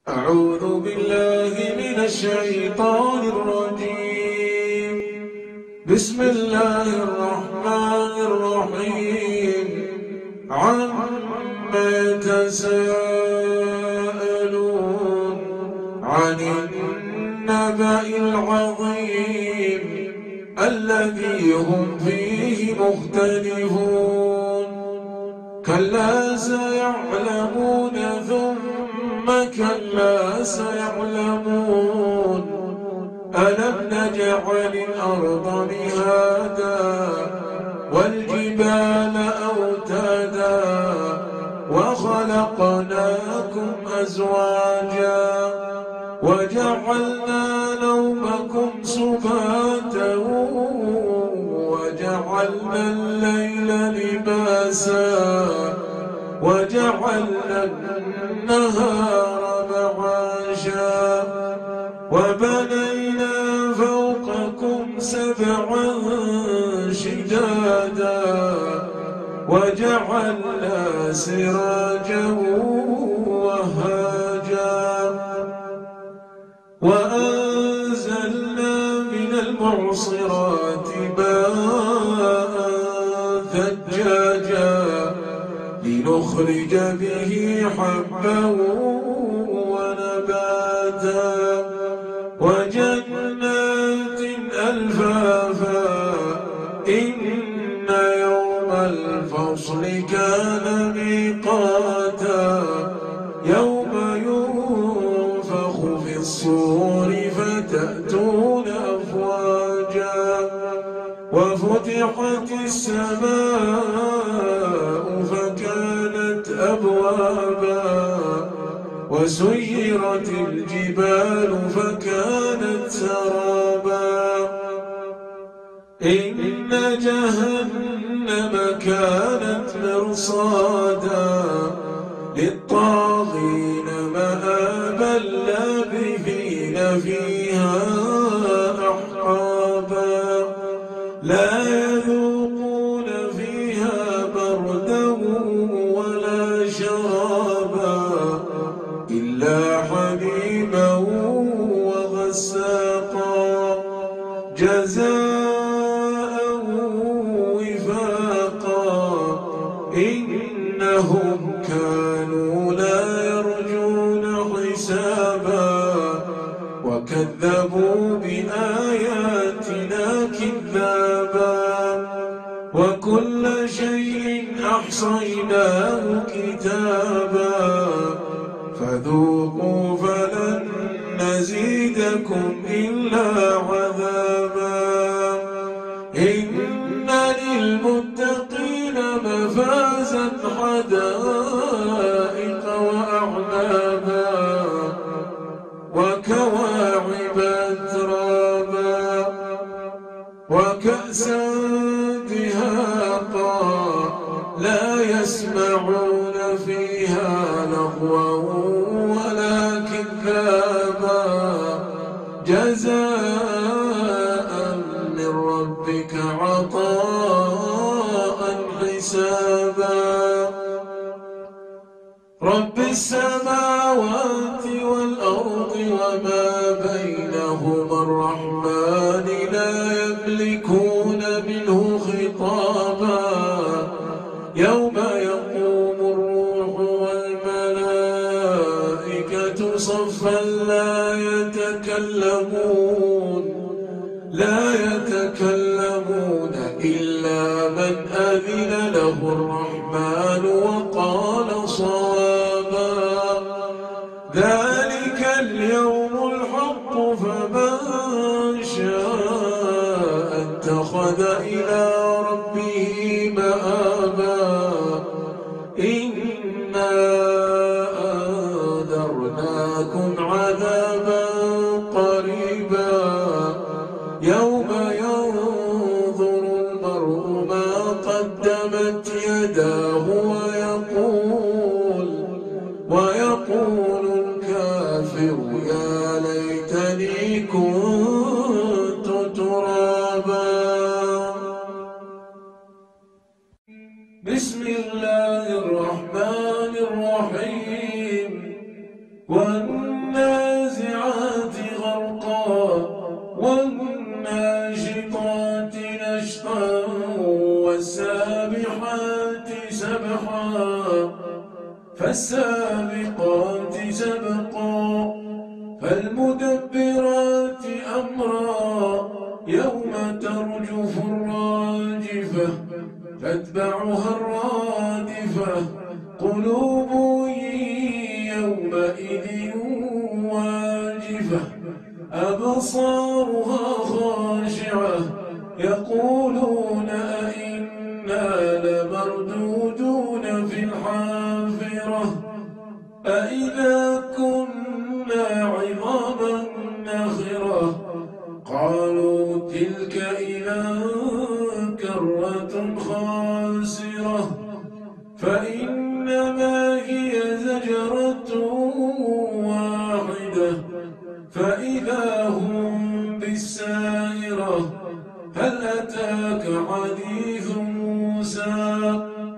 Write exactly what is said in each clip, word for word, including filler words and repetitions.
أعوذ بالله من الشيطان الرجيم. بسم الله الرحمن الرحيم. عما يتساءلون عن النبأ العظيم الذي هم فيه مختلفون. كلا سيعلمون ثم كلا سيعلمون. ألم نجعل الأرض مهادا والجبال أوتادا وخلقناكم أزواجا وجعلنا نومكم سباتا وجعلنا الليل لباسا وجعلنا النهار معاشا وبنينا فوقكم سبعا شدادا وجعلنا سراجا وهاجا وأنزلنا من المعصرات ماء ثجاجا لنخرج به حبا ونباتا وجنات ألفافا إن يوم الفصل كان ميقاتا يوم ينفخ في الصور فتأتون أفواجا وفتحت السماء فكانت أبوابا وسيرت الجبال فكانت سرابا إن جهنم كانت مرصادا للطاغين مآبا لابثين فيها أحقابا لا يذوقون فيها بردا ولا شرابا إلا حميما وغساقا جزاء وفاقا إنهم كانوا لا يرجون حسابا وكذبوا بآياتنا كذابا وكل شيء أحصيناه كتابا فذوقوا فلن نزيدكم إلا عذابا إن للمتقين مفازا حدائق وأعنابا وكواعب أترابا وكأسا دهاقا لا يسمعون فيها لغوا ولا كذابا جزاء من ربك عطاء حسابا رب السماوات والأرض وما بينهما الرحمن لا يملكون منه خطابا يوم يقوم الروح والملائكة صفا لا يتكلمون لا يتكلمون إلا من أذن له الرحمن وقال صوابا ذلك اليوم الحق فمن شاء اتخذ إلى ربه مآبا إنا أنذرناكم عذابا قريبا يوم ينظر المرء ما قدمت يداه ويقول ويقول الكافر يا ليتني كنت ترابا. بسم الله الرحمن الرحيم. والنجم فالسابقات سبقا فالمدبرات أمرا يوم ترجف الراجفة تتبعها الرادفة قلوب يومئذ واجفة أبصارها خاشعة يقولون أئنا لمردودون في الحافرة أئذا كنا عظاما نخرة قالوا تلك إذا كرة خاسرة فإنما هي زجرة واحدة فإذا هم بالساهرة هل أتاك حديث موسى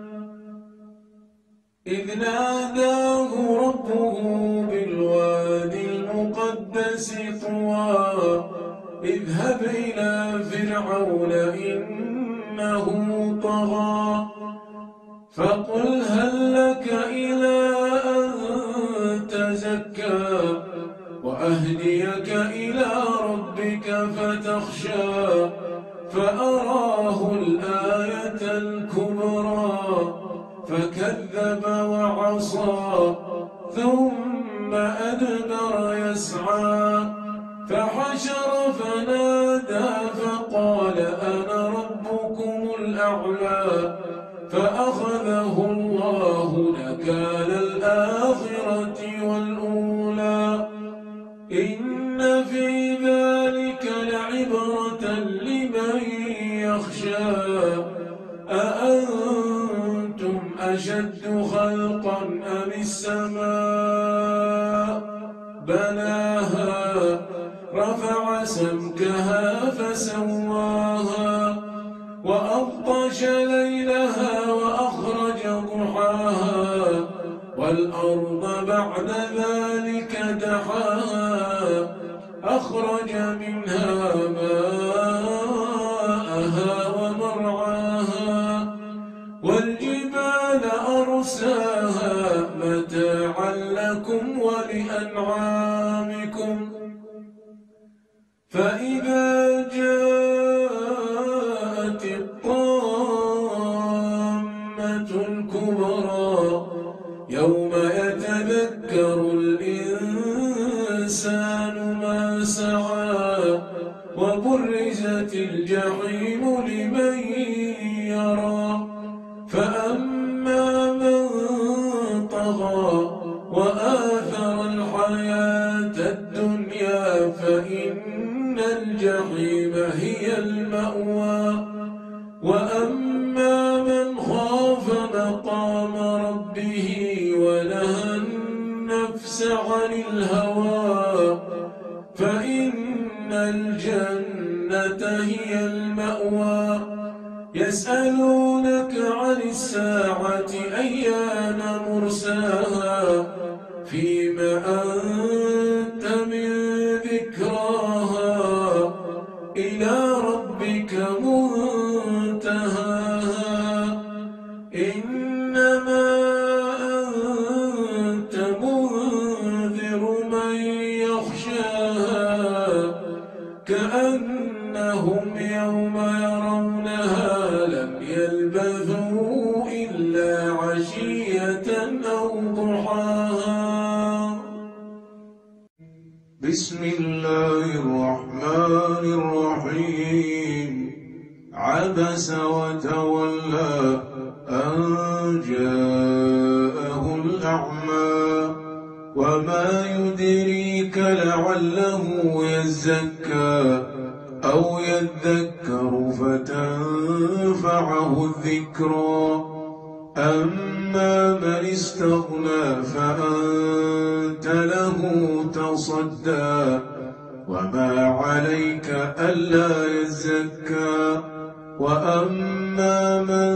إذ ناداه ربه بالوادي المقدس طوى اذهب إلى فرعون إنه طغى فقل هل لك إلى أن تزكى وأهديك إلى ربك فتخشى فأراه الآية الكبرى فكذب وعصى ثم أدبر يسعى فحشر فنادى فقال أنا ربكم الأعلى فأخذه الله نكال الآخرة والأولى إن في ذلك لعبرة لمن يخشى أأنتم أشد خلقا أم السماء بناها رفع سمكها فسواها وأغطش ليلها وأخرج ضحاها والأرض بعد ذلك دحاها أخرج منها ماءها ومرعاها والجبال أرساها متاعا لكم ولأنعامكم فإذا جاءت الطامة الكبرى يوم يتذكر الإنسان ما سعى وبرزت الجحيم لمن يرى فأما من طغى وآثر الحياة الدنيا فإن الجحيم هي المأوى وأما من خاف مقام ربه ونهى النفس عن الهوى فإن الجنة هي المأوى يسألونك عن الساعة أيان مرساها فيما أنت من ذكراها إلى ربك منتهاها إنما أنت منذر من يخشاها كأنهم يوم يرونها لم يلبثوا إلا عشية أو ضحاها بسم الله الرحمن الرحيم عبس وتولى أن جاءه الأعمى وما يدريك لعله يزكى أو يذكر فتنفعه الذكرى أما من استغنى فأنت له تصدى وما عليك ألا يزكى وأما من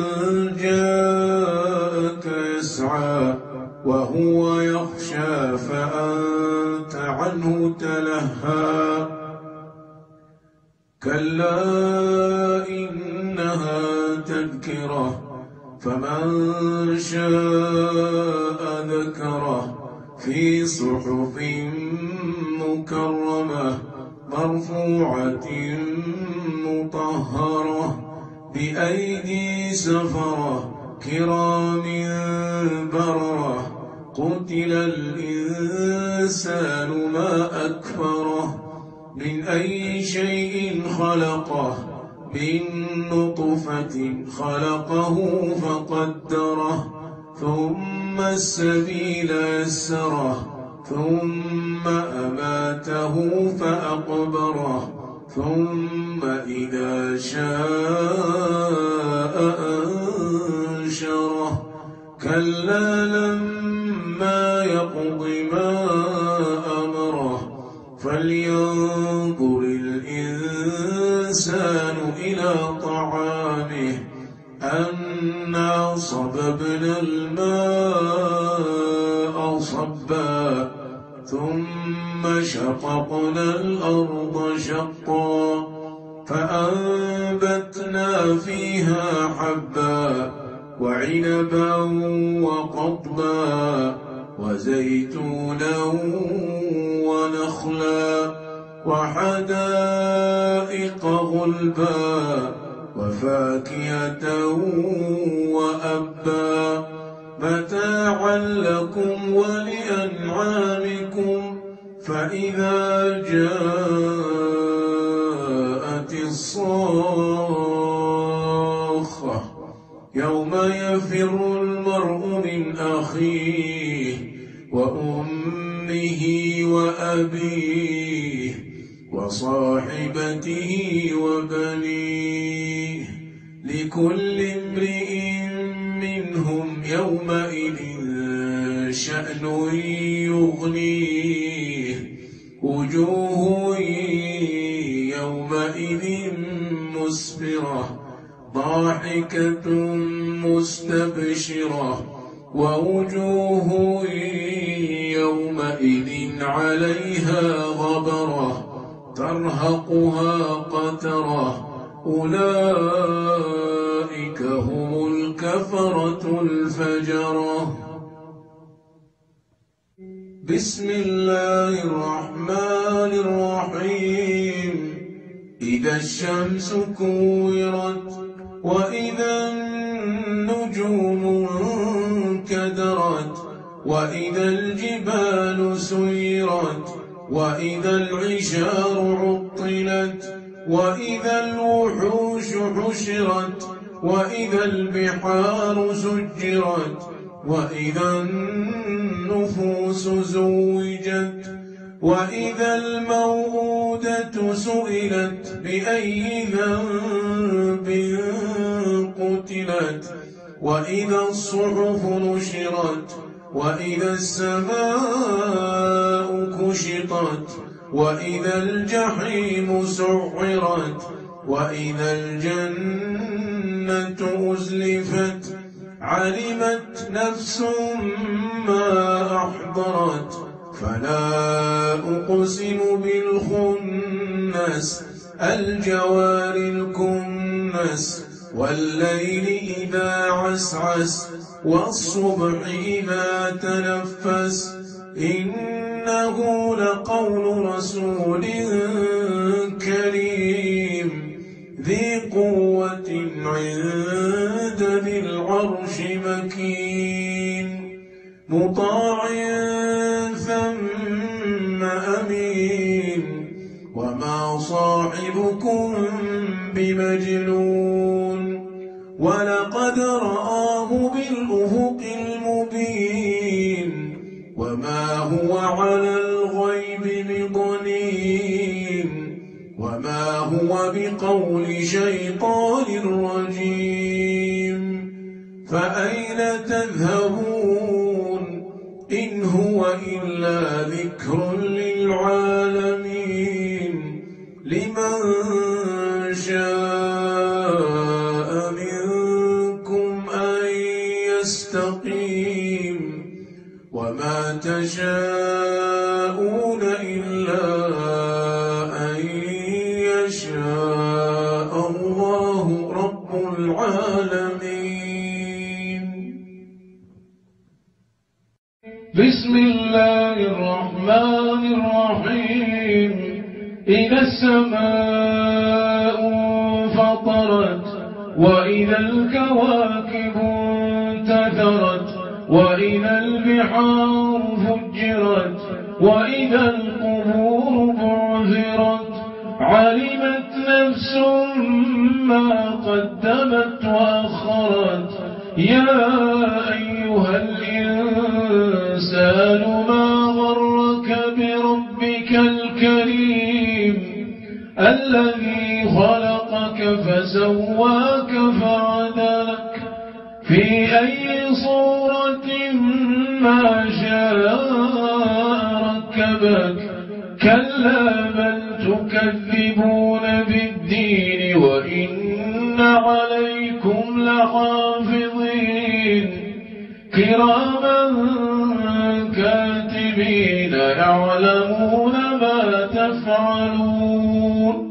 جاءك يسعى وهو يخشى فأنت عنه تلهى كلا إنها تذكرة فمن شاء بررة في صحف مكرمة مرفوعة مطهرة بأيدي سفرة كرام بررة قتل الإنسان ما أكفره من أي شيء خلقه من نطفة خلقه فقدره ثم السبيل يسره ثم أماته فأقبره ثم إذا شاء أنشره كلا لما يقض ما أمره فلينظر الإنسان إلى طعامه أنا صببنا الماء صبا ثم شققنا الأرض شقا فأنبتنا فيها حبا وعنبا وقضبا وزيتونا ونخلا وحدائق غلبا وفاكهة وأبا متاعا لكم ولأنعامكم فإذا جاءت الصاخة يوم يفر المرء من أخيه وأمه وأبيه وصاحبته وبنيه لكل امرئ منهم يومئذ شأن يغنيه وجوه يومئذ مسفرة ضاحكة مستبشرة ووجوه يومئذ عليها غبرة ترهقها قترة أولئك هم الكفرة الفجرة بسم الله الرحمن الرحيم إذا الشمس كورت وإذا النجوم انكدرت وإذا الجبال سيرت وإذا العشار عطلت وإذا الوحوش حشرت وإذا البحار سجرت وإذا النفوس زوجت وإذا الموءودة سئلت بأي ذنب قتلت وإذا الصحف نشرت وإذا السماء كشطت وإذا الجحيم سعرت وإذا الجنة أزلفت علمت نفس ما أحضرت فلا أقسم بالخنس الجوار الكنس والليل إذا عسعس والصبح إذا تنفس إنه لقول رسول كريم ذي قوة عند ذي العرش مكين مطاع ثم أمين وما صاحبكم بمجنون ولقد رآه بالأفق المبين وما هو على الغيب بضنين وما هو بقول شيطان رجيم فأين تذهبون إن هو إلا ذكر للعالمين لمن شاء منكم أن يستقيم وما تشاءون إلا أن يشاء الله رب العالمين. بسم الله الرحمن الرحيم إذا السماء انفطرت وإذا الكواكب انتثرت وإذا البحار فجرت وإذا القبور بعثرت علمت نفس ما قدمت وأخرت يا أيها الإنسان ما غرك بربك الكريم الذي خلقك فسواك فعدلك في أي صورة ما شاء ركبك كلا بل تكذبون بالدين وإن عليكم لحافظين كراما كاتبين يعلمون ما تفعلون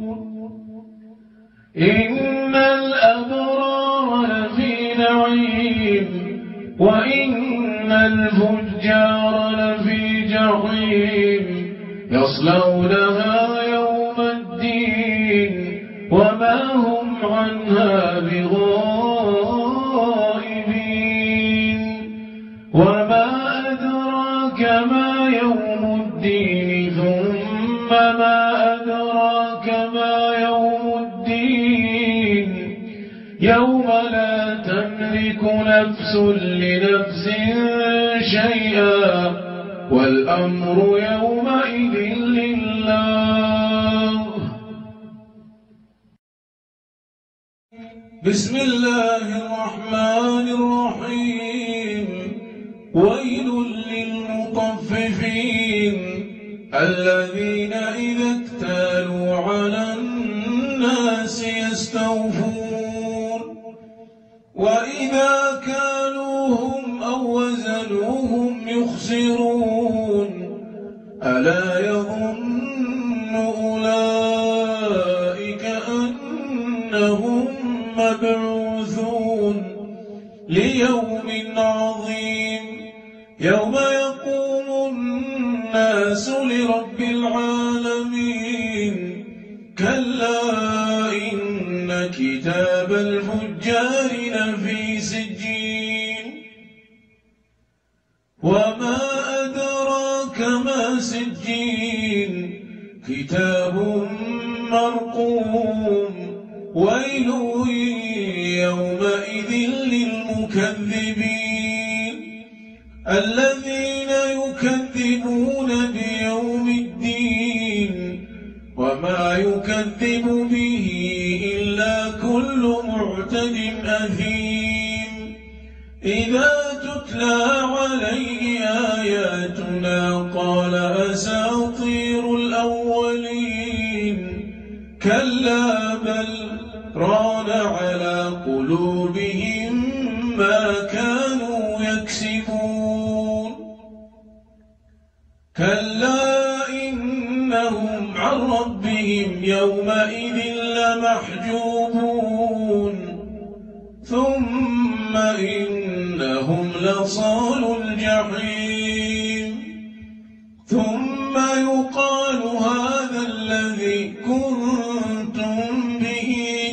إن الأبرار لفي نعيم وإن الفجار لفي جحيم يصلونها يوم الدين وما هم عنها بغائبين وما أدراك ما يوم الدين ثم ما أدراك ما يوم الدين يوم لا تملك نفس لنفس شيئا والأمر يومئذ لله. بسم الله الرحمن الرحيم ويل للمطففين الذين إذا اكتالوا على الناس يستوفون وإذا كالوهم أو وزنوهم يخسرون ألا يظن أولئك أنهم مبعوثون ليوم عظيم يوم يقوم الناس لرب العالمين كلا إن كتاب الفجار لفي سجين وما أدراك ما سجين كتاب مرقوم ويل يومئذ للمكذبين الذين يكذبون بيوم الدين وما يكذب به إلا كل معتد أثيم إذا تتلى عليه آياتنا قال أساطير الأولين كلا بل ران على قلوبهم ما كانوا يكسبون كلا إنهم عن ربهم يومئذ لمحجوبون ثم إنهم لصال الجحيم ثم يقال هذا الذي كنتم به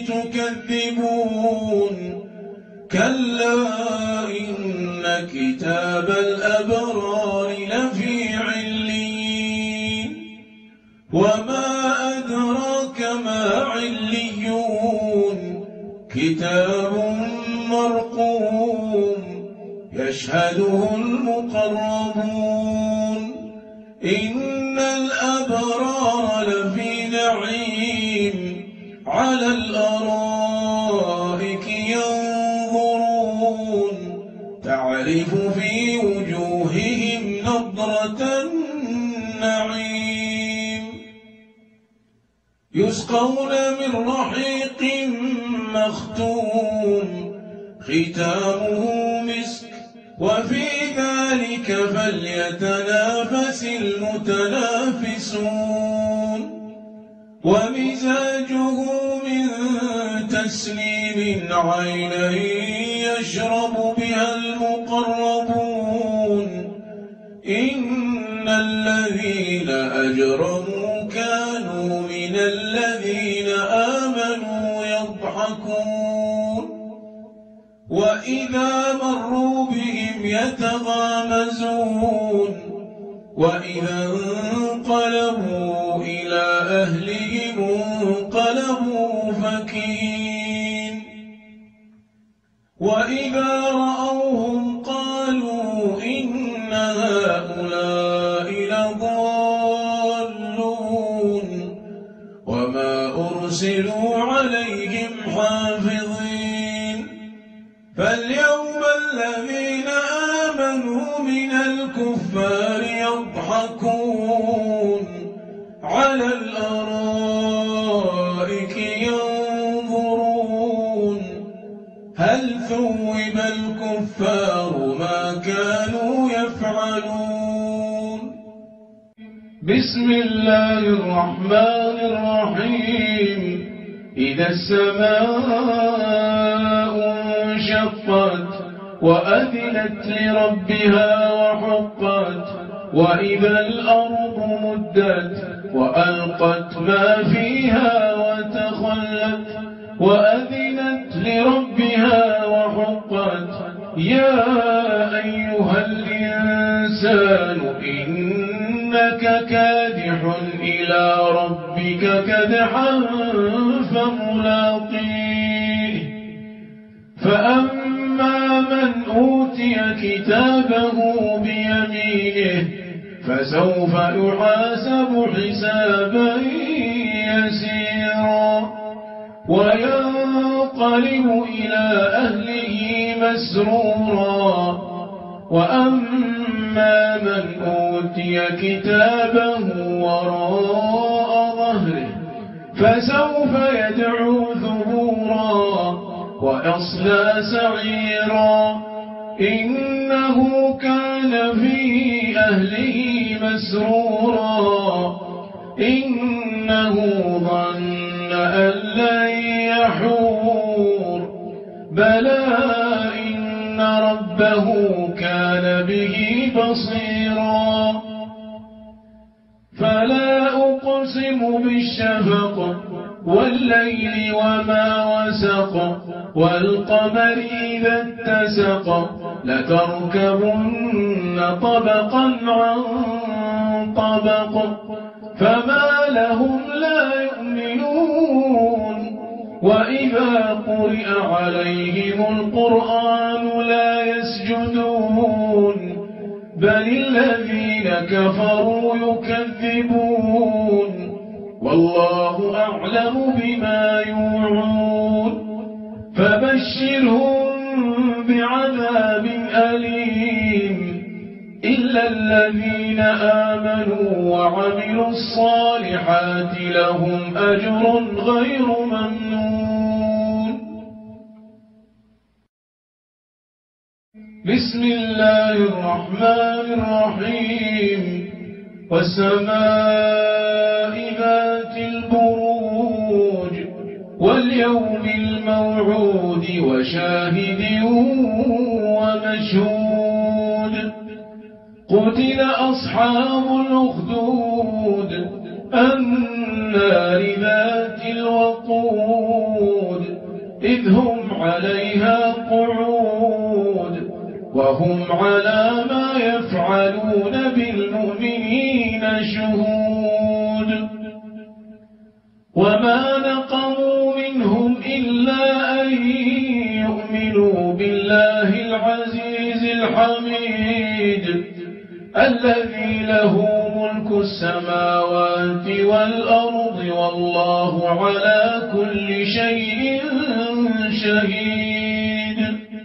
تكذبون كلا إن كتاب الأبرار لفي عليين وما أدراك ما عليون كتاب مرقوم يشهده المقربون إن الأبرار لفي نعيم على الأرائك ينظرون تعرف في وجوههم نضرة النعيم يسقون من رحيق مختوم ختامه مسك وفي ذلك فليتنافس المتنافسون ومزاجه من تسنيم عينا يشرب بها المقربون إن إن الذين أجرموا كانوا من الذين آمنوا يضحكون وإذا مروا بهم يتغامزون وإذا انقلبوا إلى أهلهم انقلبوا فكهين وإذا رأوهم قالوا إن هؤلاء لضالون وما أرسلوا عليهم حافظين فاليوم الذين آمنوا من الكفار يضحكون على الأرائك ينظرون هل ثوب الكفار ما كانوا يفعلون. بسم الله الرحمن الرحيم. إذا السماء انشقت وأذنت لربها وحقت وإذا الأرض مدت وألقت ما فيها وتخلت وأذنت لربها وحقت يا أيها الإنسان إنك كادح إلى ربك كدحا فملاقيه فأما من أوتي كتابه بيمينه فسوف يحاسب حسابا يسيرا وينقلب إلى أهله مسرورا وأما من أوتي كتابه وراء ظهره فسوف يدعو ثبورا ويصلى سعيرا إنه كان في أهله مسرورا إنه ظن أن لن يحور بلى إن ربه كان به بصيرا فلا أقسم بالشفق والليل وما وسق والقمر إذا اتسق لتركبن طبقا عن طبق فما لهم لا يؤمنون وإذا قرئ عليهم القرآن لا يسجدون بل الذين كفروا يكذبون والله أعلم بما يوعون فبشرهم بعذاب أليم إلا الذين آمنوا وعملوا الصالحات لهم أجر غير ممنون. بسم الله الرحمن الرحيم. والسماء ذات البروج واليوم الموعود وشاهد ومشهود قتل أصحاب الأخدود النار ذات الوقود إذ هم عليها قعود وهم على ما يفعلون بالمؤمنين شهود وما نقموا منهم إلا أن يؤمنوا بالله العزيز الحميد الذي له ملك السماوات والأرض والله على كل شيء شهيد.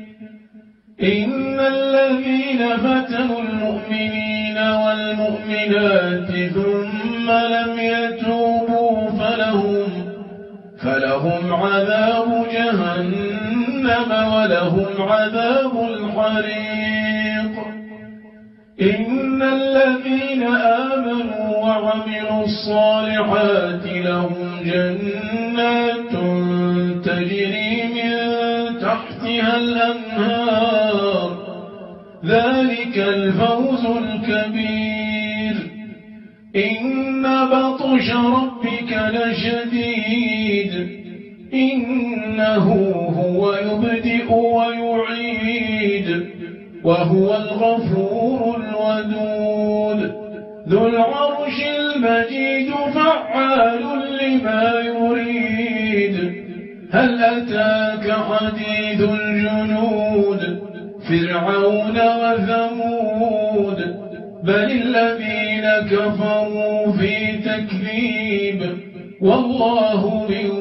إن الذين فتنوا المؤمنين والمؤمنات ثم لم يتوبوا فلهم فلهم عذاب جهنم ولهم عذاب الحريق. إن الذين آمنوا وعملوا الصالحات لهم جنات تجري من تحتها الأنهار ذلك الفوز الكبير. إن بطش ربك لشديد إنه هو يبدئ ويعيد وهو الغفور الودود ذو العرش المجيد فعال لما يريد هل أتاك حديث الجنود فرعون وثمود بل الذين كفروا في تكذيب والله من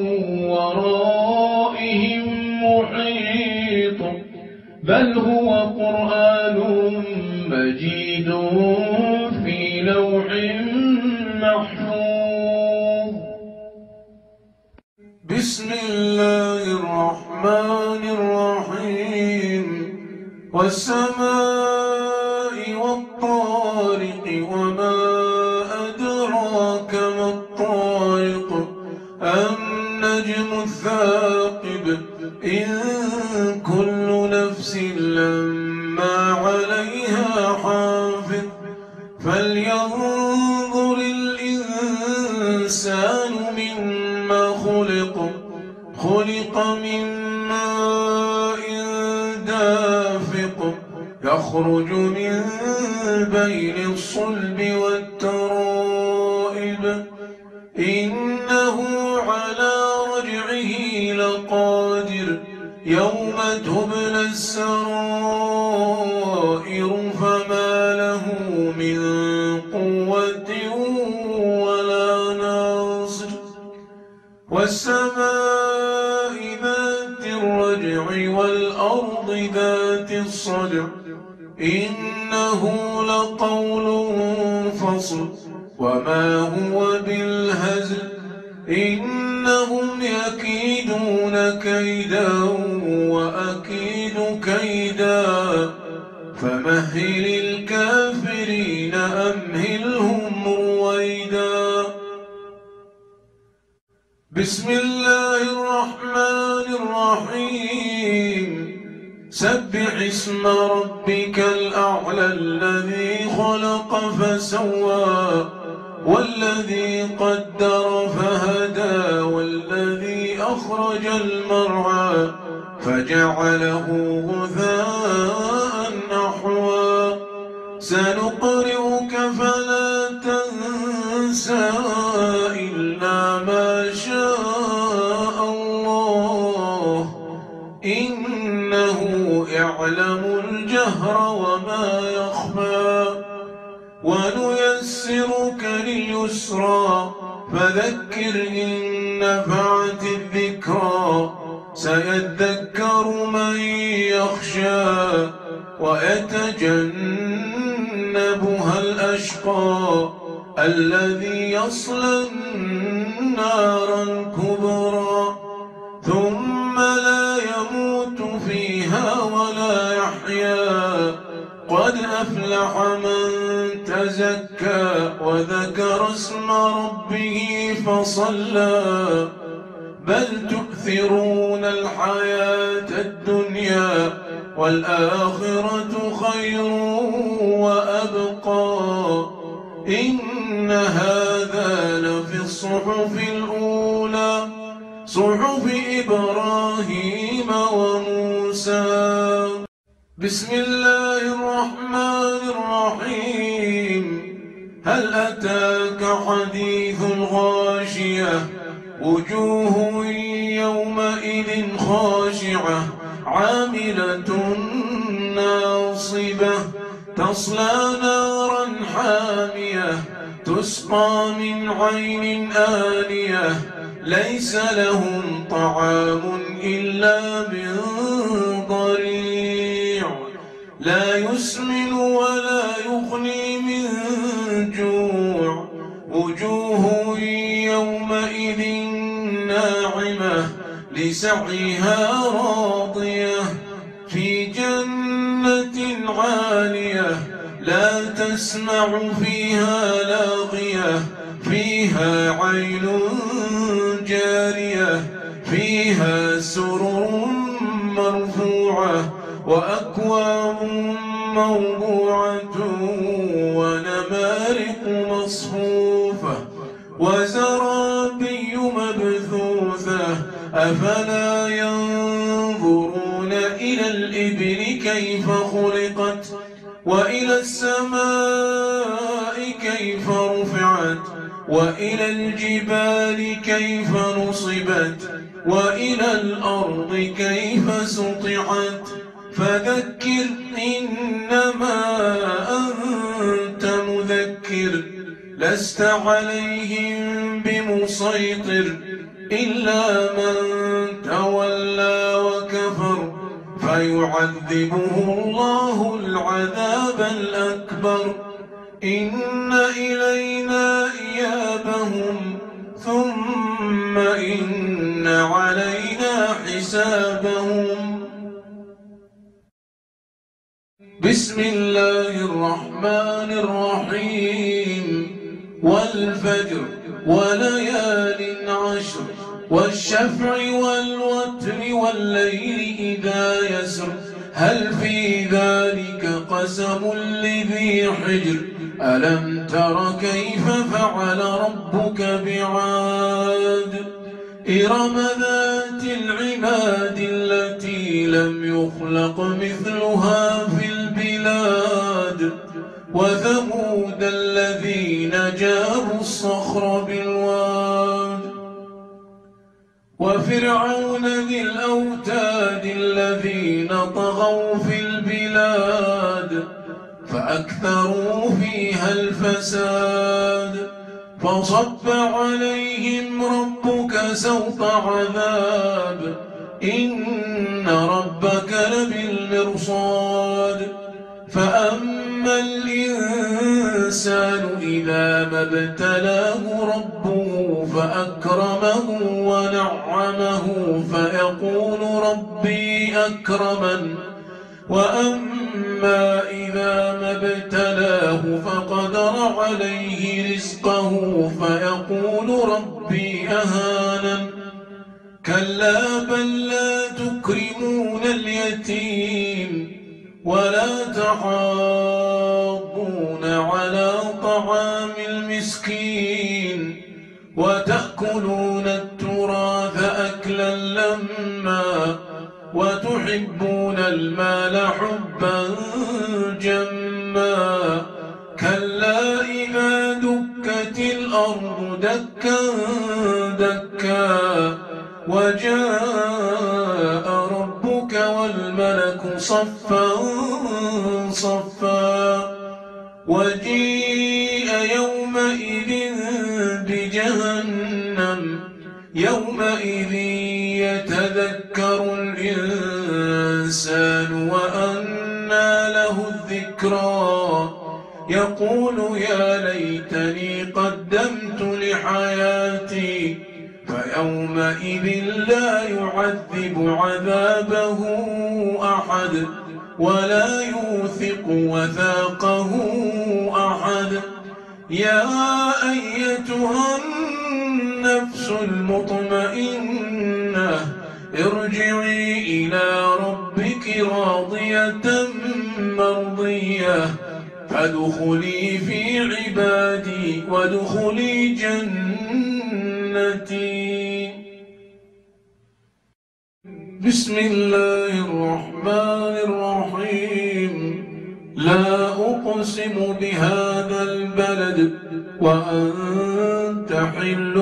ورائهم محيط بل هو قرآن مجيد في لوح محفوظ. بسم الله الرحمن الرحيم والسماء والطارق وما أدراك ما الطارق النجم الثاقب إن كل نفس لما عليها حافظ فلينظر الإنسان مما خلق خلق من ماء دافق يخرج من بين الصلب والترائب إنه على رجعه لقادر يوم تبلى السرائر فما له من قوة ولا ناصر والسماء ذات الرجع والأرض ذات الصدع إنه لقول فصل وما هو بالهزل إنهم يكيدون كيدا وأكيد كيدا فمهل الكافرين أمهلهم رويدا. بسم الله الرحمن الرحيم سبح اسم ربك الأعلى الذي خلق فسوى والذي قدر فهدى والذي أخرج المرعى فجعله غثاء نحوا سنقرئك فلا تنسى إلا ما شاء الله إنه يعلم الجهر وما يخفى ونيسرك لليسرى فذكر إن نفعت الذكرى سيذكر من يخشى ويتجنبها الأشقى الذي يصلى النار الكبرى ثم لا يموت فيها ولا يحيا قد أفلح من تزكى وذكر اسم ربه فصلى بل تؤثرون الحياة الدنيا والآخرة خير وأبقى إن هذا لفي الصحف الأولى صحف إبراهيم وموسى. بسم الله الرحمن الرحيم هل أتاك حديث الغاشية وجوه يومئذ خاشعة عاملة ناصبة تصلى نارا حامية تسقى من عين آنية ليس لهم طعام إلا من ضريع لا يسمن ولا يغني من جوع وجوه يومئذ ناعمة لسعيها راضية في جنة عالية لا تسمع فيها لاغية فيها عين جارية فيها سرر مرفوعة وأكواب موضوعة ونمارق ونمارق مصفوفة وزرابي مبثوثة أفلا ينظرون إلى الإبل كيف خلقت وإلى السماء كيف رفعت وإلى الجبال كيف نصبت وإلى الأرض كيف سطحت فذكر إنما أنت مذكر لست عليهم بمسيطر إلا من تولى وكفر فيعذبه الله العذاب الأكبر إن إلينا إيابهم ثم إن علينا حسابهم. بسم الله الرحمن الرحيم والفجر وليال عشر والشفع والوتر والليل إذا يسر هل في ذلك قسم لذي حجر ألم تر كيف فعل ربك بعاد إرم ذات العماد التي لم يخلق مثلها في البلاد وثمود الذين جابوا الصخر بالواد وفرعون ذي الأوتاد الذين طغوا في البلاد فأكثروا فيها الفساد فصب عليهم ربك سوط عذاب إن ربك لبالمرصاد فأما الإنسان إذا ما ابتلاه ربه فأكرمه ونعمه فيقول ربي أكرمن وأما إذا ما ابتلاه فقدر عليه رزقه فيقول ربي أهانن كلا بل لا تكرمون اليتيم ولا تحاضون على طعام المسكين وتأكلون التراث أكلا لما وتحبون المال حبا جما كلا إذا دكت الأرض دكا دكا وجاء ربك والملك صفا صفا وجيء يومئذ بجهنم يومئذ يتذكر الإنسان وأنى له الذكرى يقول يا ليتني قدمت لحياتي فيومئذ لا يعذب عذابه أحد ولا يوثق وثاقه أحد يا أيتها النفس المطمئنة ارجعي إلى ربك راضية مرضية فادخلي في عبادي وادخلي جنتي. بسم الله الرحمن الرحيم لا أقسم بهذا البلد وأنت حل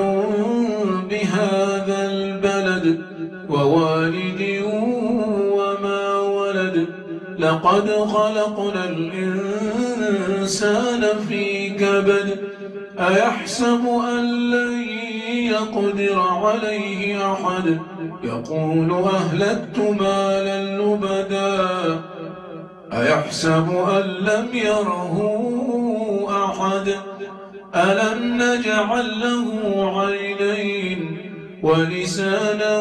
بهذا البلد ووالد وما ولد لقد خلقنا الإنسان في كبد أيحسب أن لن يقدر عليه أحد يقول أهلكت مالا لبدا أيحسب أن لم يره أحد ألم نجعل له عينين ولسانا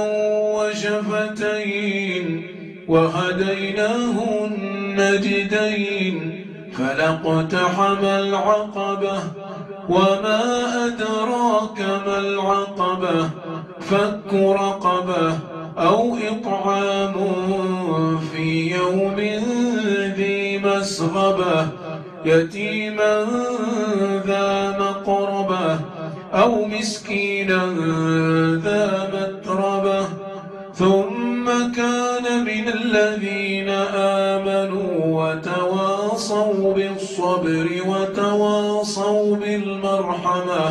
وشفتين وهديناه النجدين فلاقتحم العقبة وما أدراك ما العقبة فك رقبة أو إطعام في يوم ذي مسغبة يتيما ذا مقربة أو مسكينا ذا متربة ثم كان من الذين آمنوا وتواصوا بالصبر وتواصوا بالمرحمة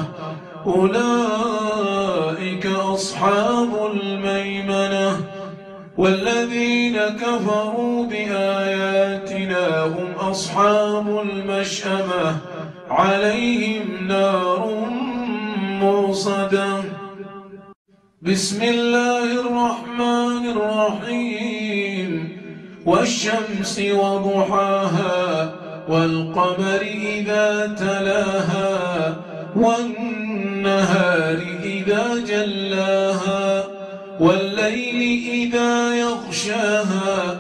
أولئك أصحاب الميمنة والذين كفروا بآياتنا هم أصحاب المشأمة عليهم نار موصدة. بسم الله الرحمن الرحيم والشمس وضحاها والقمر إذا تلاها والنهار إذا جلاها والليل إذا يغشاها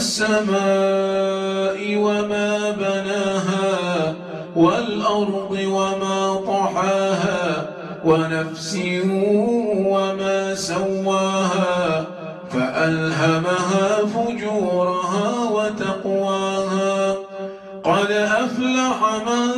والسماء وما بناها والأرض وما طحاها ونفس وما سواها فألهمها فجورها وتقواها قد أفلح من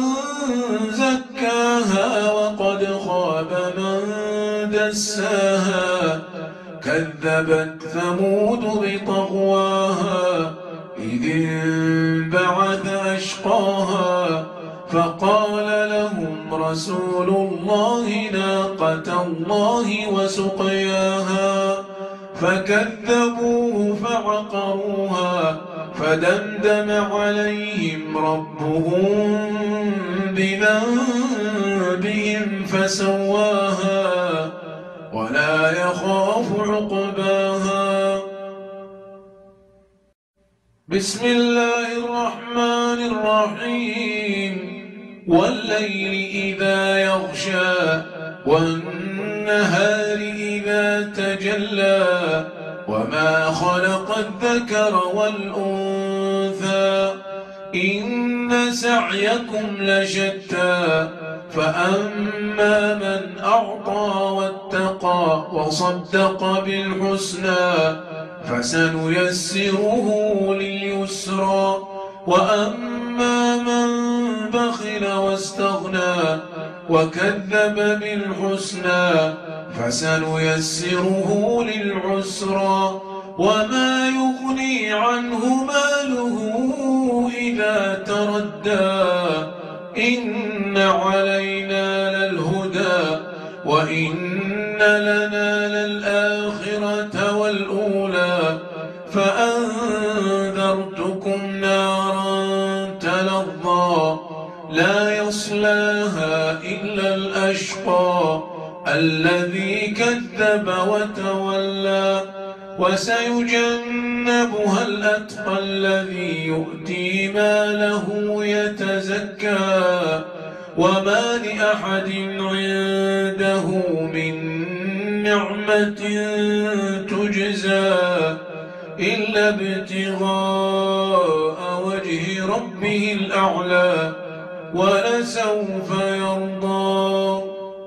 زكاها وقد خاب من دساها كذبت ثمود بطغواها إذ انبعث أشقاها فقال لهم رسول الله ناقة الله وسقياها فكذبوه فعقروها فدمدم عليهم ربهم بذنبهم فسواها ولا يخاف عقباها. بسم الله الرحمن الرحيم والليل إذا يغشى والنهار إذا تجلى وما خلق الذكر والأنثى إن سعيكم لشتى فأما من أعطى واتقى وصدق بالحسنى فسنيسره لليسرى وأما من بخل واستغنى وكذب بالحسنى فسنيسره للعسرى وما يغني عنه ماله إذا تردى إن علينا للهدى وإن لنا للآخرة والأولى فأنذرتكم نارا تلظى لا يصلاها إلا الأشقى الذي كذب وتولى وسيجنبها الأتقى الذي يؤتي ماله يتزكى وما لأحد عنده من نعمة تجزى إلا ابتغاء وجه ربه الأعلى ولسوف يرضى.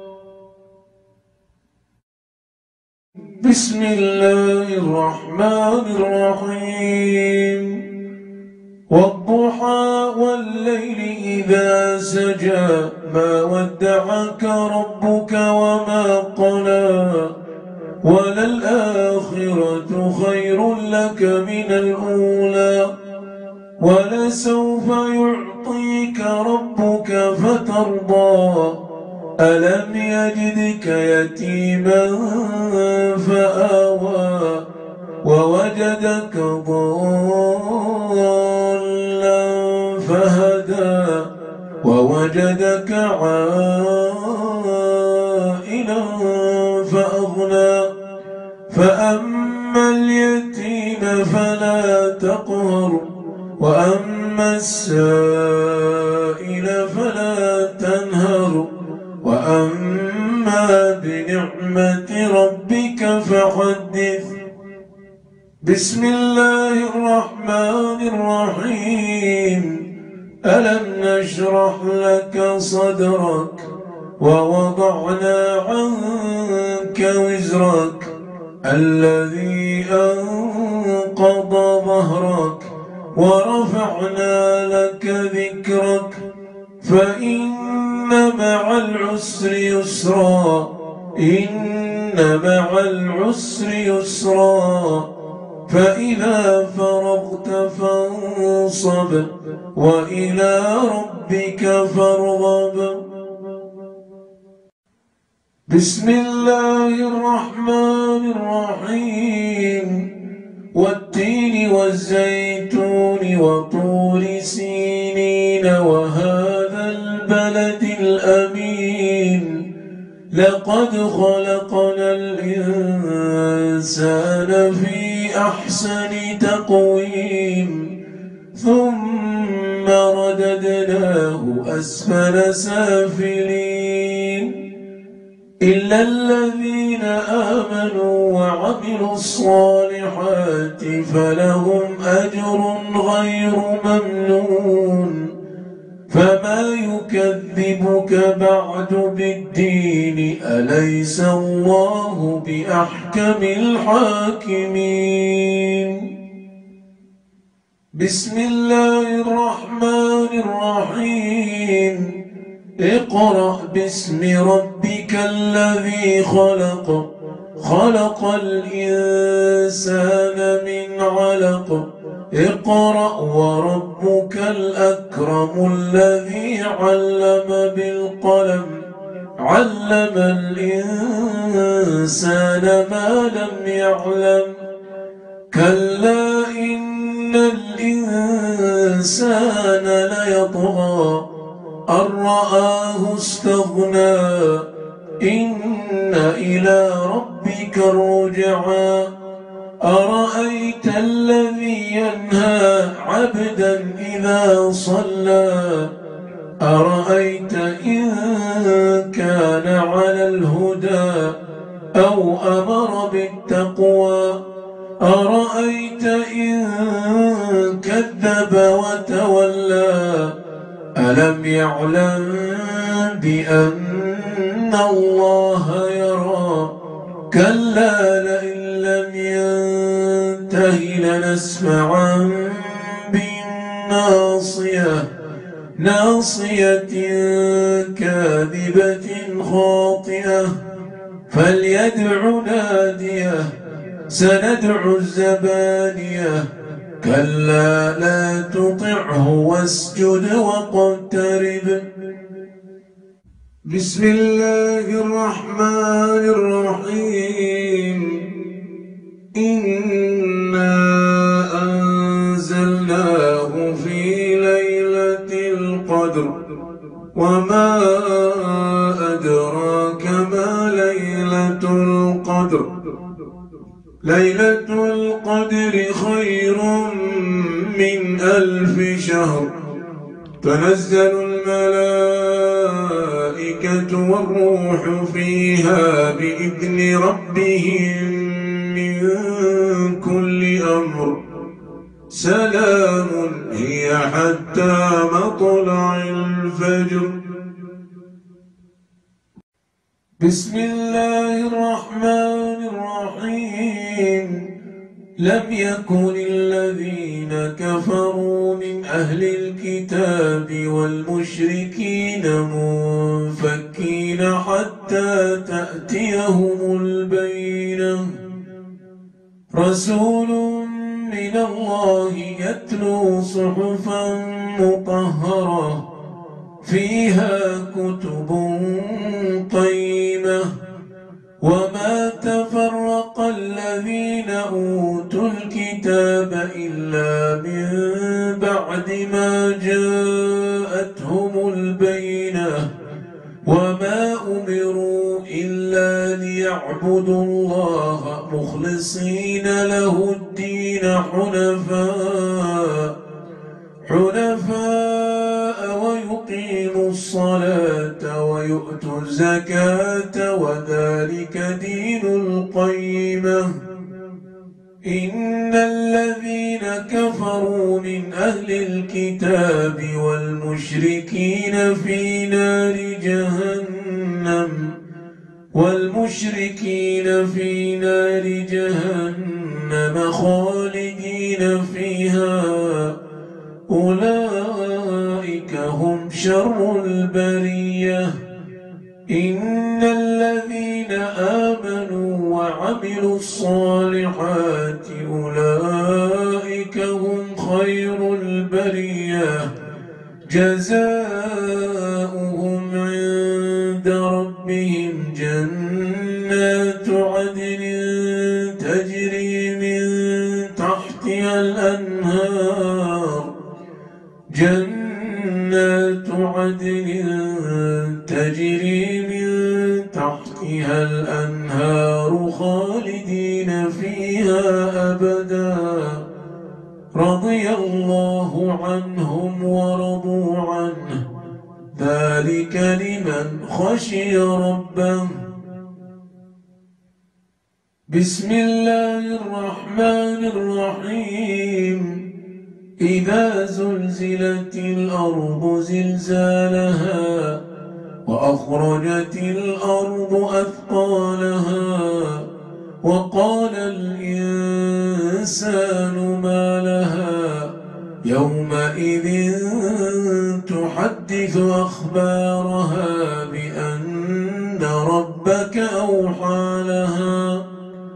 بسم الله الرحمن الرحيم والضحى والليل إذا سجى ما ودعك ربك وما قلى وللآخرة خير لك من الأولى ولسوف يعطيك ربك فترضى ألم يجدك يتيما فآوى ووجدك ضالا فهدى ووجدك عائلا فأغنى فأما اليتيم فلا تقهر وأما السائل فلا تنهر وأما بنعمة ربك فحدث. بسم الله الرحمن الرحيم ألم نشرح لك صدرك ووضعنا عنك وزرك الذي أنقض ظهرك ورفعنا لك ذكرك فإن مع العسر يسرا إن مع العسر يسرا فإذا فرغت فانصب وإلى ربك فارغب. بسم الله الرحمن الرحيم والتين والزيتون وطور سينين وهذا البلد الأمين لقد خلقنا الإنسان في أحسن تقويم ثم رددناه أسفل سافلين إلا الذين آمنوا وعملوا الصالحات فلهم أجر غير ممنون فما يكذبك بعد بالدين أليس الله بأحكم الحاكمين. بسم الله الرحمن الرحيم اقرأ باسم ربك الذي خلق خلق الإنسان من علق اقرأ وربك الأكرم الذي علم بالقلم علم الإنسان ما لم يعلم كلا إن الإنسان ليطغى أن رآه استغنى إن إلى ربك الرجعى أرأيت الذي ينهى عبدا إذا صلى أرأيت إن كان على الهدى أو أمر بالتقوى أرأيت إن كذب وتولى ألم يعلم بأن الله يرى كلا لئن لم ينته لنسمعا بالناصية ناصية كاذبة خاطئة فليدع ناديه سندع الزبانية كلا لا تطعه واسجد واقترب. بسم الله الرحمن الرحيم إنا أنزلناه في ليلة القدر وما أدراك ما ليلة القدر ليلة القدر خير من ألف شهر تنزل الملائكة والروح فيها بإذن ربهم من كل أمر سلام هي حتى مطلع الفجر. بسم الله الرحمن الرحيم لم يكن الذين كفروا من أهل الكتاب والمشركين منفكين حتى تأتيهم البينة رسول من الله يتلو صحفا مطهرة فيها كتب قيمة وما تفرق الذين أوتوا الكتاب إلا من بعد ما جاءتهم البينة وما أمروا إلا ليعبدوا الله مخلصين له الدين حنفاء حنفاء ويقيموا الصلاة ويؤتوا الزكاة وذلك دين القيمة إن الذين كفروا من أهل الكتاب والمشركين في نار جهنم والمشركين في نار جهنم خالدين فيها شر البرية. إن الذين آمنوا وعملوا الصالحات أولئك هم خير البرية جزاؤهم عند ربهم جنات عدن تجري من تحتها الأنهار جنات عدن تجري من تحتها الأنهار خالدين فيها أبدا رضي الله عنهم ورضوا عنه ذلك لمن خشي ربه. بسم الله الرحمن الرحيم. إذا زلزلت الأرض زلزالها وأخرجت الأرض أثقالها وقال الإنسان ما لها يومئذ تحدث أخبارها بأن ربك أوحى لها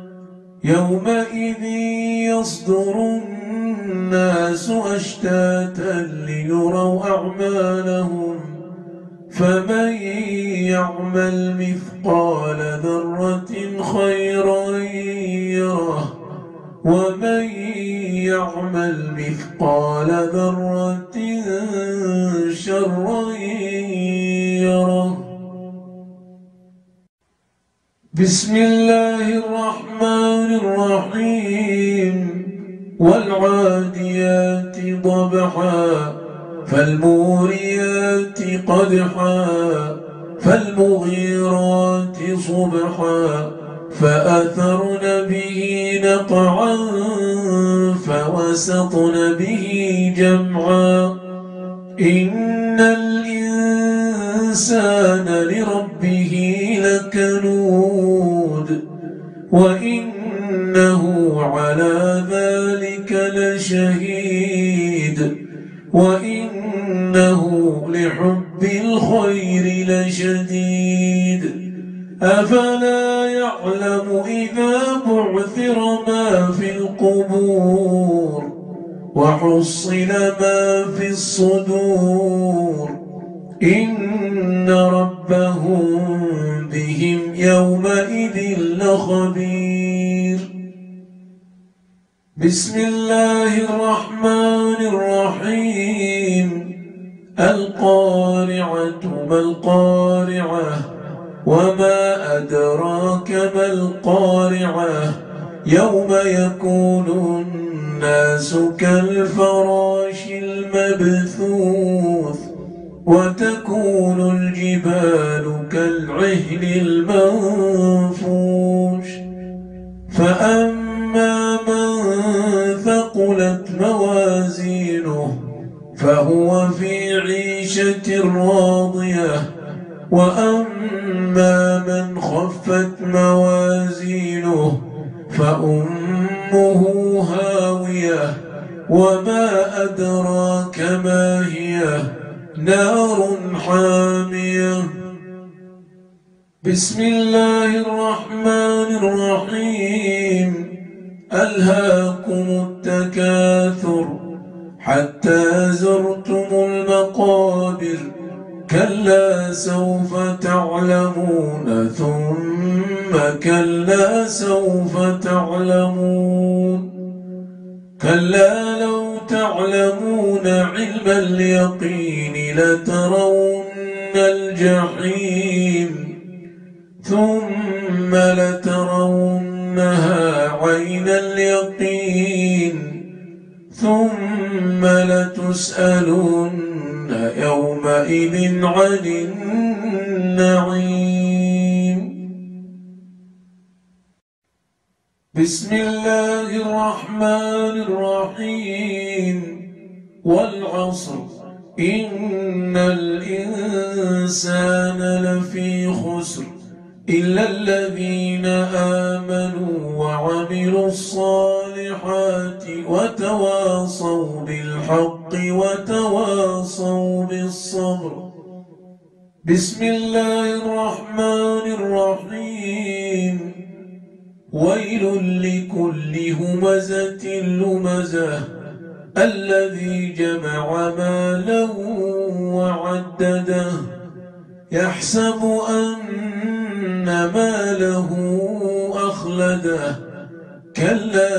يومئذ يصدر الناس أشتاتا ليروا أعمالهم فمن يعمل مثقال ذرة خيرا يره ومن يعمل مثقال ذرة شرا يره. بسم الله الرحمن الرحيم. والعاديات ضبحا فالموريات قدحا فالمغيرات صبحا فأثرن به نقعا فوسطن به جمعا إن الإنسان لربه لكنود وإنه على ذلك لشهيد وإنه لحب الخير لشديد أفلا يعلم إذا بعثر ما في القبور وحصل ما في الصدور إن ربهم بهم يومئذ لخبير. بسم الله الرحمن الرحيم. القارعة ما القارعة وما أدراك ما القارعة يوم يكون الناس كالفراش المبثوث وتكون الجبال كالعهن المنفوش فأما من ثقلت موازينه فهو في عيشة راضية وأما من خفت موازينه فأمه هاوية وما أدراك ما هي نار حامية. بسم الله الرحمن الرحيم. ألهاكم التكاثر حتى زرتم المقابر كلا سوف تعلمون ثم كلا سوف تعلمون كلا لو تعلمون علم اليقين لترون الجحيم ثم لترونها عين اليقين ثم لتسألن يومئذ عن النعيم. بسم الله الرحمن الرحيم. والعصر إن الإنسان لفي خسر إلا الذين آمنوا وعملوا الصالحات وتواصوا بالحق وتواصوا بالصبر بسم الله الرحمن الرحيم ويل لكل همزة لمزة الذي جمع مالا وعدده يحسب أن ماله أخلده كلا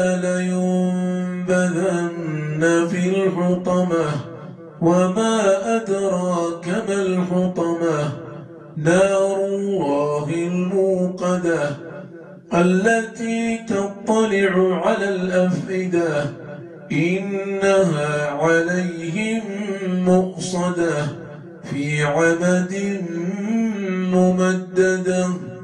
لينبذن في الحطمة وما أدراك ما الحطمة نار الله الموقدة التي تطلع على الأفئدة إنها عليهم مؤصدة في عمد ممددة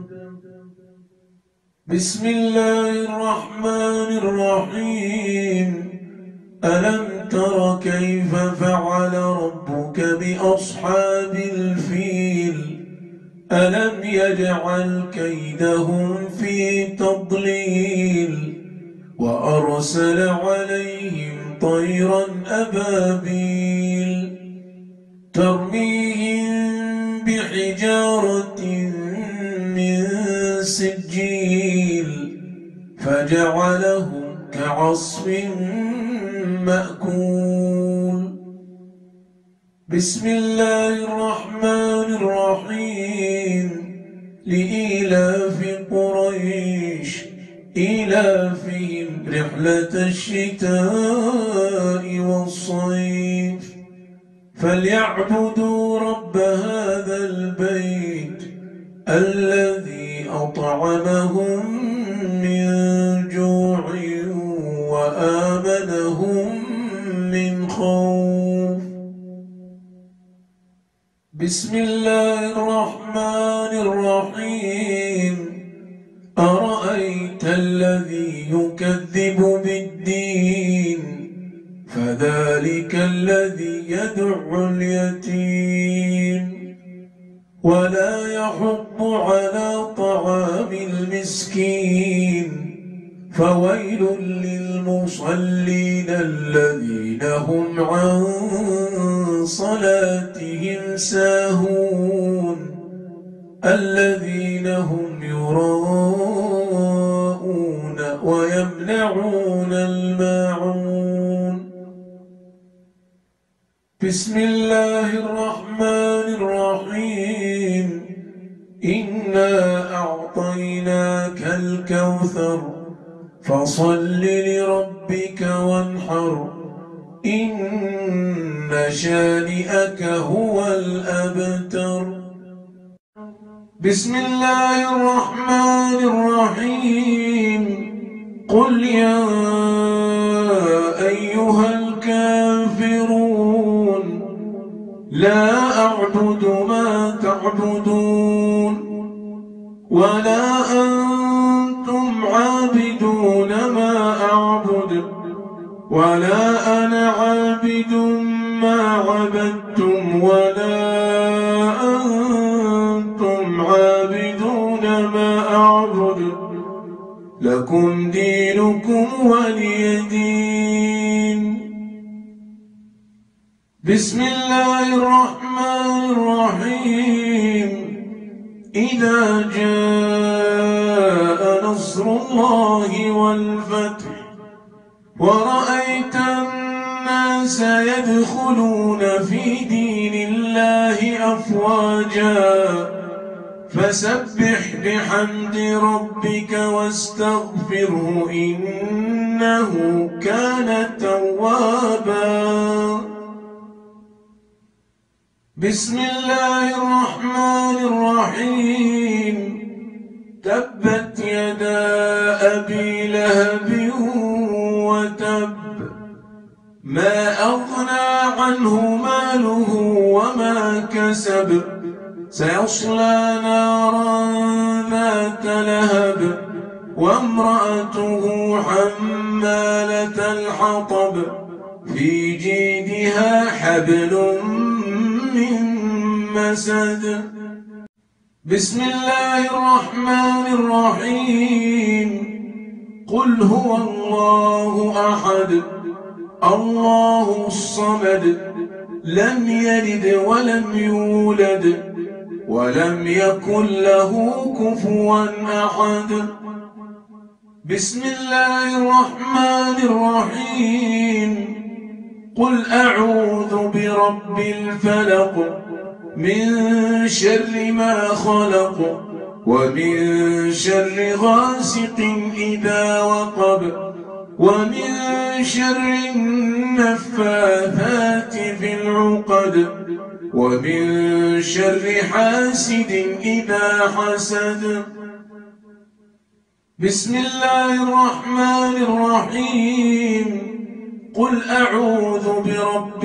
بسم الله الرحمن الرحيم ألم تر كيف فعل ربك بأصحاب الفيل ألم يجعل كيدهم في تضليل وأرسل عليهم طيرا أبابيل ترميهم بحجارة من سجيل فجعلهم كعصف مأكول بسم الله الرحمن الرحيم لإيلاف قريش إيلافهم رحلة الشتاء والصيف فليعبدوا رب هذا البيت الذي أطعمهم من جوع وآمنهم من خوف بسم الله الرحمن الرحيم أرأيت الذي يكذب بالدين فذلك الذي يدع اليتيم ولا يحض على طعام المسكين فويل للمصلين الذين هم عن صلاتهم ساهون الذين هم يراءون ويمنعون الماعون بسم الله الرحمن الرحيم إنا أعطيناك الكوثر فصل لربك وانحر إن شانئك هو الأبتر بسم الله الرحمن الرحيم قل يا أيها الكافرون لا أعبد ما تعبدون ولا أنتم عابدون ما أعبد ولا أنا عابد ما عبدتم ولا أنتم عابدون ما أعبد لكم دينكم ولي دين بسم الله الرحمن الرحيم إذا جاء نصر الله والفتح ورأيت الناس يدخلون في دين الله أفواجا فسبح بحمد ربك واستغفره إنه كان توابا بسم الله الرحمن الرحيم تبت يدا أبي لهب وتب ما أغنى عنه ماله وما كسب سيصلى نارا ذات لهب وامرأته حمالة الحطب في جيدها حبل من مسد بسم الله الرحمن الرحيم قل هو الله أحد الله الصمد لم يلد ولم يولد ولم يكن له كفوا أحد. بسم الله الرحمن الرحيم. قل أعوذ برب الفلق من شر ما خلق ومن شر غاسق إذا وقب ومن شر النفاثات في العقد ومن شر حاسد إذا حسد. بسم الله الرحمن الرحيم. قل أعوذ برب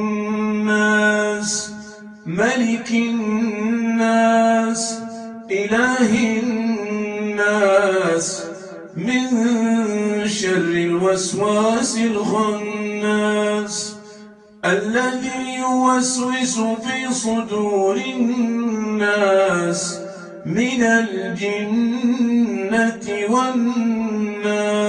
الناس ملك الناس إله الناس من شر الوسواس الخناس الذي يوسوس في صدور الناس من الجنة والناس.